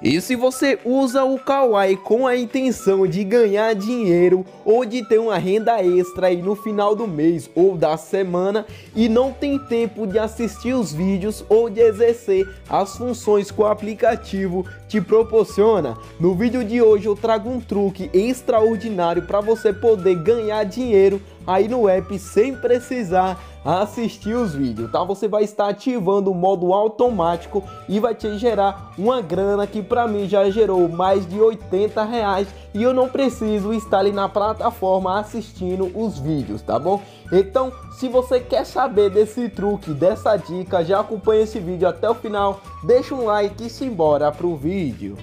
E se você usa o Kawaii com a intenção de ganhar dinheiro ou de ter uma renda extra aí no final do mês ou da semana e não tem tempo de assistir os vídeos ou de exercer as funções que o aplicativo te proporciona, no vídeo de hoje eu trago um truque extraordinário para você poder ganhar dinheiro aí no app sem precisar assistir os vídeos, tá? Você vai estar ativando o modo automático e vai te gerar uma grana que para mim já gerou mais de R$80 e eu não preciso estar ali na plataforma assistindo os vídeos, tá bom? Então, se você quer saber desse truque, dessa dica, já acompanha esse vídeo até o final, deixa um like e simbora pro vídeo.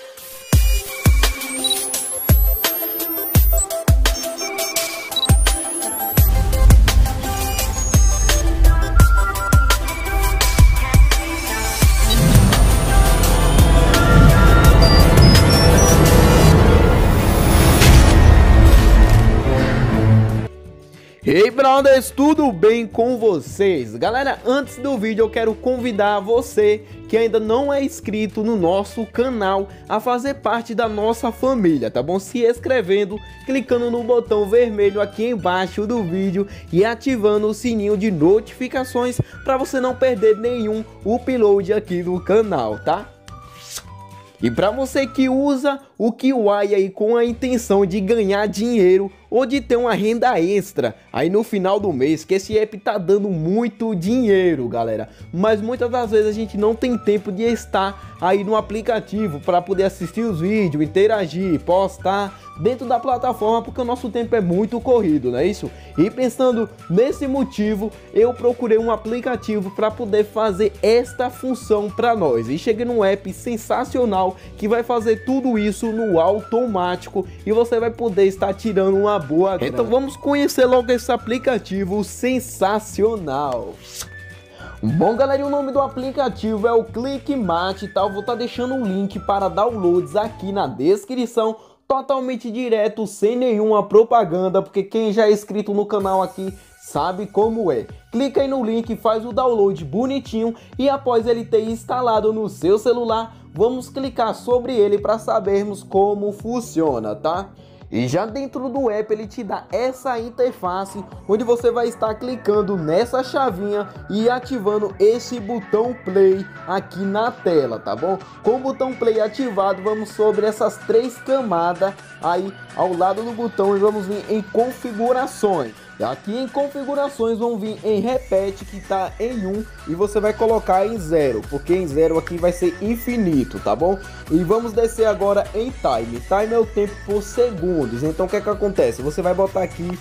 Hey brothers, tudo bem com vocês? Galera, antes do vídeo eu quero convidar você que ainda não é inscrito no nosso canal a fazer parte da nossa família, tá bom? Se inscrevendo, clicando no botão vermelho aqui embaixo do vídeo e ativando o sininho de notificações para você não perder nenhum upload aqui do canal, tá? E para você que usa o Kawaii aí com a intenção de ganhar dinheiro ou de ter uma renda extra aí no final do mês, que esse app tá dando muito dinheiro, galera, mas muitas das vezes a gente não tem tempo de estar aí no aplicativo para poder assistir os vídeos, interagir, postar dentro da plataforma, porque o nosso tempo é muito corrido, não é isso? E pensando nesse motivo, eu procurei um aplicativo para poder fazer esta função para nós, e cheguei num app sensacional que vai fazer tudo isso no automático e você vai poder estar tirando uma boa grana. Então vamos conhecer logo esse aplicativo sensacional. Bom galera, o nome do aplicativo é o Clickmate, tá? Eu vou estar deixando um link para downloads aqui na descrição, totalmente direto, sem nenhuma propaganda, porque quem já é inscrito no canal aqui sabe como é. Clica aí no link, faz o download bonitinho e após ele ter instalado no seu celular, vamos clicar sobre ele para sabermos como funciona, tá? E já dentro do app ele te dá essa interface onde você vai estar clicando nessa chavinha e ativando esse botão play aqui na tela, tá bom? Com o botão play ativado, vamos sobre essas três camadas aí ao lado do botão e vamos vir em configurações. Aqui em configurações vão vir em repete, que tá em 1 e você vai colocar em 0, porque em 0 aqui vai ser infinito, tá bom? E vamos descer agora em time. Time é o tempo por segundos. Então o que é que acontece? Você vai botar aqui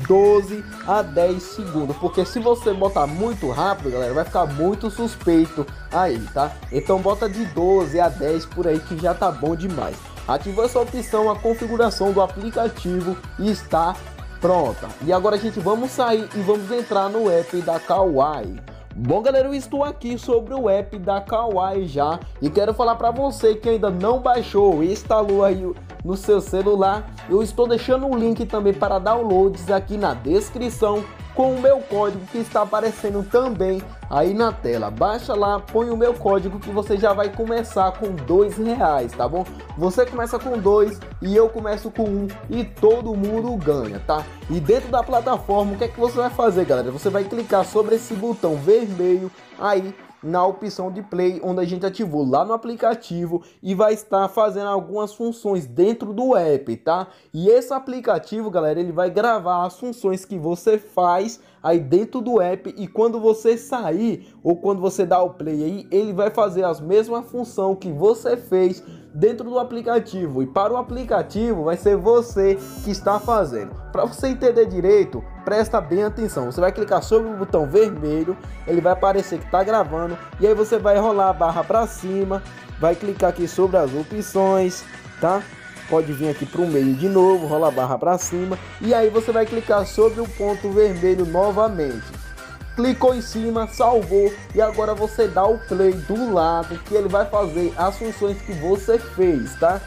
12 a 10 segundos, porque se você botar muito rápido, galera, vai ficar muito suspeito aí, tá? Então bota de 12 a 10 por aí que já tá bom demais. Ativou essa opção, a configuração do aplicativo está pronta. E agora a gente vamos sair e vamos entrar no app da Kawaii. Bom galera, eu estou aqui sobre o app da Kawaii já e quero falar para você que ainda não baixou e instalou aí no seu celular. Eu estou deixando um link também para downloads aqui na descrição com o meu código que está aparecendo também aí na tela. Baixa lá, põe o meu código que você já vai começar com R$2, tá bom? Você começa com 2 e eu começo com 1 e todo mundo ganha, tá? E dentro da plataforma, o que é que você vai fazer, galera? Você vai clicar sobre esse botão vermelho aí na opção de play, onde a gente ativou lá no aplicativo e vai estar fazendo algumas funções dentro do app, tá? E esse aplicativo, galera, ele vai gravar as funções que você faz aí dentro do app e quando você sair ou quando você dá o play aí, ele vai fazer as mesmas funções que você fez dentro do aplicativo e para o aplicativo vai ser você que está fazendo. Para você entender direito, presta bem atenção. Você vai clicar sobre o botão vermelho, ele vai aparecer que está gravando e aí você vai rolar a barra para cima, vai clicar aqui sobre as opções, tá? Pode vir aqui para o meio de novo, rola a barra para cima e aí você vai clicar sobre o ponto vermelho novamente. Clicou em cima, salvou e agora você dá o play do lado que ele vai fazer as funções que você fez, tá?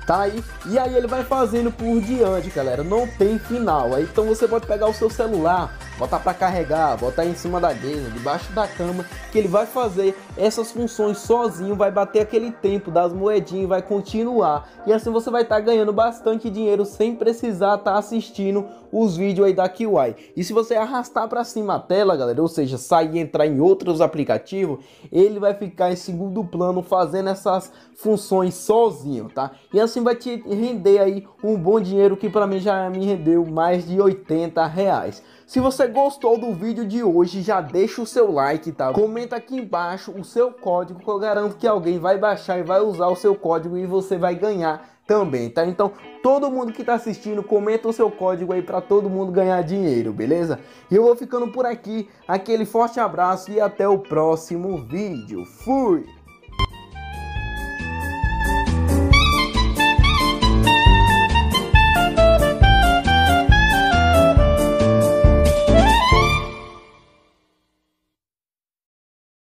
tá aí, e aí ele vai fazendo por diante, galera, não tem final. Aí então você pode pegar o seu celular, botar para carregar, botar em cima da mesa, debaixo da cama, que ele vai fazer essas funções sozinho, vai bater aquele tempo das moedinhas e vai continuar. E assim você vai estar ganhando bastante dinheiro sem precisar estar assistindo os vídeos aí da Kiwai. E se você arrastar para cima a tela, galera, ou seja, sair e entrar em outros aplicativos, ele vai ficar em segundo plano fazendo essas funções sozinho, tá? E assim vai te render aí um bom dinheiro, que para mim já me rendeu mais de R$80. Se você gostou do vídeo de hoje, já deixa o seu like, tá? Comenta aqui embaixo o seu código, que eu garanto que alguém vai baixar e vai usar o seu código e você vai ganhar também, tá? Então, todo mundo que tá assistindo, comenta o seu código aí para todo mundo ganhar dinheiro, beleza? E eu vou ficando por aqui, aquele forte abraço e até o próximo vídeo. Fui!